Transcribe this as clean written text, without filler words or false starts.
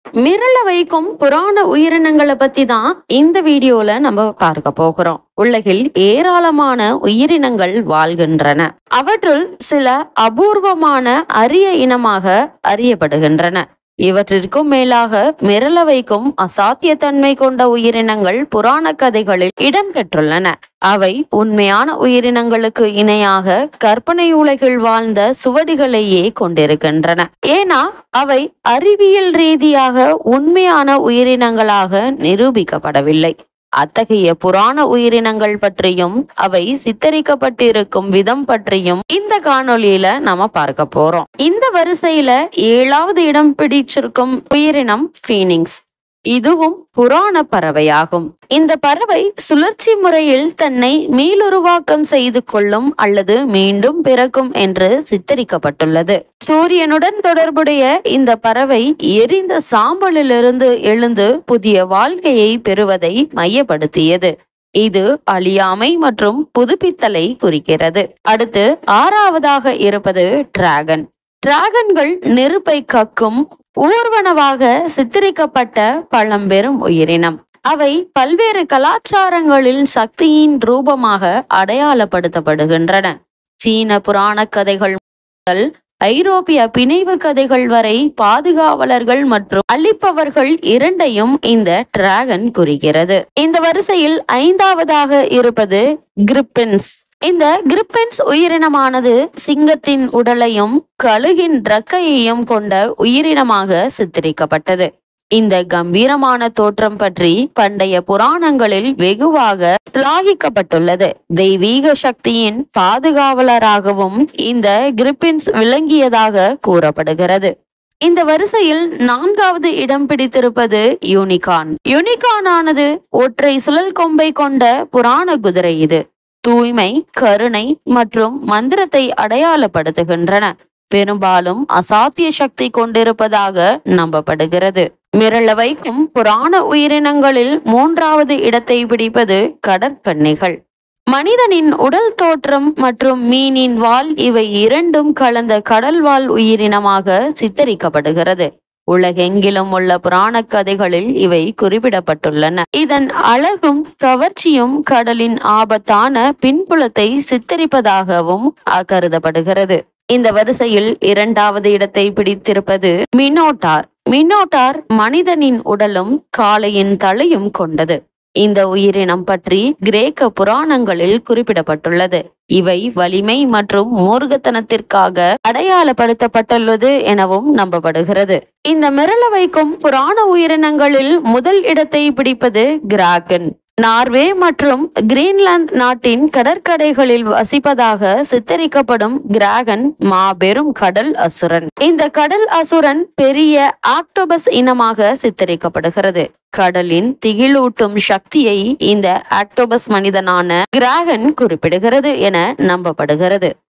மிரள வைக்கும் புராண உயிரினங்களை பத்தி தான் இந்த வீடியோல நம்ம பார்க்க போகிறோம். உலகில் ஏராளமான உயிரினங்கள் வாழ்கின்றன. அவற்றுள் சில அபூர்வமான அரிய இனமாக அறியப்படுகின்றன. இவற்றிற்கும் மேலாக மிரள வைக்கும் அசாத்தியத்தன்மை கொண்ட உயிரினங்கள் புராண கதைகளில் இடம்பெற்றுள்ளன. அவை உண்மையான உயிரினங்களுக்கு இணையாக கற்பனை உலகில் வாழ்ந்த சுவடிகளையே கொண்டிருக்கின்றன. ஏன்னா அவை அறிவியல் ரீதியாக உண்மையான உயிரினங்களாக நிரூபிக்கப்படவில்லை. அத்தகைய புராண உயிரினங்கள் பற்றியும் அவை சித்தரிக்கப்பட்டிருக்கும் விதம் பற்றியும் இந்த காணொளியில நாம பார்க்க போறோம். இந்த வரிசையில 7வது இடம் பிடிச்சிருக்கும் உயிரினம் பீனிக்ஸ். இதுவும் புராண பறவையாகும். இந்த பறவை சுழற்சி முறையில் தன்னை மீளுருவாக்கம் செய்து கொள்ளும் அல்லது மீண்டும் பிறக்கும் என்று சித்தரிக்கப்பட்டுள்ளது. சூரியனுடன் தொடர்புடைய இந்த பறவை எரிந்த சாம்பலிலிருந்து எழுந்து புதிய வாழ்க்கையை பெறுவதை மையப்படுத்தியது. இது அழியாமை மற்றும் புதுப்பித்தலை குறிக்கிறது. அடுத்து 6வதாக இருப்பது டிராகன். டிராகன்கள் நெருப்பை கக்கும் ஊர்வனவாக சித்தரிக்கப்பட்ட பழம்பெரும் உயிரினம். அவை பல்வேறு கலாச்சாரங்களில் சக்தியின் ரூபமாக அடையாளப்படுத்தப்படுகின்றன. சீன புராண கதைகள் முதல் ஐரோப்பிய பிணைவு கதைகள் வரை பாதுகாவலர்கள் மற்றும் அழிப்பவர்கள் இரண்டையும் இந்த டிராகன் குறிக்கிறது. இந்த வரிசையில் 5வதாக இருப்பது கிரிப்பன்ஸ். இந்த கிரிப்பன்ஸ் உயிரினமானது சிங்கத்தின் உடலையும் கழுகின் இறக்கையையும் கொண்ட உயிரினமாக சித்தரிக்கப்பட்டது. இந்த கம்பீரமான தோற்றம் பற்றி பண்டைய புராணங்களில் வெகுவாக சிலாகிக்கப்பட்டுள்ளது. தெய்வீக சக்தியின் பாதுகாவலராகவும் இந்த கிரிப்பன்ஸ் விளங்கியதாக கூறப்படுகிறது. இந்த வரிசையில் 4வது இடம் பிடித்திருப்பது யூனிகார்ன். யூனிகார்ன் ஆனது ஒற்றை சுழல் கொம்பை கொண்ட புராண குதிரை. இது தூய்மை, கருணை மற்றும் மந்திரத்தை அடையாளப்படுத்துகின்றன. பெரும்பாலும் அசாத்திய சக்தி கொண்டிருப்பதாக நம்பப்படுகிறது. மிரள வைக்கும் புராண உயிரினங்களில் 3வது இடத்தை பிடிப்பது கடற்கன்னிகள். மனிதனின் உடல் தோற்றம் மற்றும் மீனின் வால் இவை இரண்டும் கலந்த கடல்வாழ் உயிரினமாக சித்தரிக்கப்படுகிறது. உலகெங்கிலும் உள்ள புராண கதைகளில் இவை குறிப்பிடப்பட்டுள்ளன. இதன் அழகும் கவர்ச்சியும் கடலின் ஆபத்தான பின்புலத்தை சித்தரிப்பதாகவும் கருதப்படுகிறது. இந்த வரிசையில் 2வது இடத்தை பிடித்திருப்பது மினோட்டார். மினோட்டார் மனிதனின் உடலும் காளையின் தலையும் கொண்டது. இந்த உயிரினம் பற்றி கிரேக்க புராணங்களில் குறிப்பிடப்பட்டுள்ளது. இவை வலிமை மற்றும் மூர்க்கத்தனத்திற்காக அடையாளப்படுத்தப்பட்டுள்ளது எனவும் நம்பப்படுகிறது. இந்த மிரள வைக்கும் புராண உயிரினங்களில் முதல் இடத்தை பிடிப்பது கிராக்கன். நார்வே மற்றும் கிரீன்லாந்து நாட்டின் கடற்கரைகளில் வசிப்பதாக சித்தரிக்கப்படும் கிராகன் மாபெரும் கடல் அசுரன். இந்த கடல் அசுரன் பெரிய ஆக்டோபஸ் இனமாக சித்தரிக்கப்படுகிறது. கடலின் திகிலூட்டும் சக்தியை இந்த ஆக்டோபஸ் மனிதனான கிராகன் குறிப்பிடுகிறது என நம்பப்படுகிறது.